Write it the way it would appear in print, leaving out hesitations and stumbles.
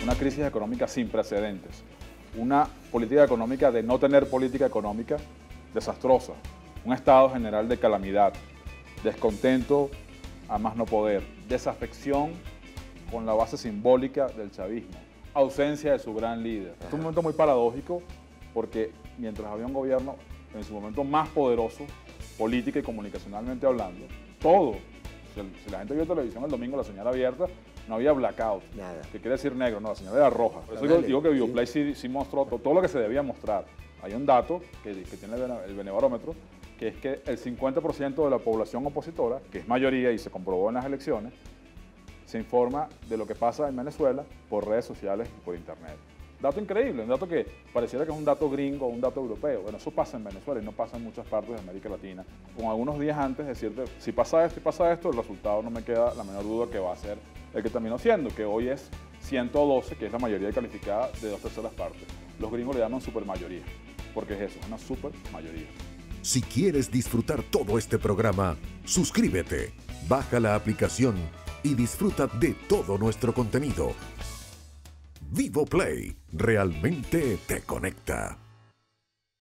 una crisis económica sin precedentes, una política económica de no tener política económica desastrosa, un estado general de calamidad, descontento a más no poder, desafección con la base simbólica del chavismo, ausencia de su gran líder. Es un momento muy paradójico porque mientras había un gobierno en su momento más poderoso, política y comunicacionalmente hablando, todo, si la gente vio televisión el domingo, la señal abierta, no había blackout, nada. que quiere decir negro, no, la señal era roja. Por eso yo digo que Videoplay sí mostró todo lo que se debía mostrar. Hay un dato que tiene el Benebarómetro, que es que el 50% de la población opositora, que es mayoría y se comprobó en las elecciones, se informa de lo que pasa en Venezuela por redes sociales y por internet. Dato increíble, un dato que pareciera que es un dato gringo o un dato europeo. Bueno, eso pasa en Venezuela y no pasa en muchas partes de América Latina. Con algunos días antes decirte, si pasa esto y pasa esto, el resultado no me queda la menor duda que va a ser el que terminó siendo, que hoy es 112, que es la mayoría calificada de 2/3 partes. Los gringos le llaman supermayoría, porque es eso, es una supermayoría. Si quieres disfrutar todo este programa, suscríbete, baja la aplicación y disfruta de todo nuestro contenido. Vivo Play realmente te conecta.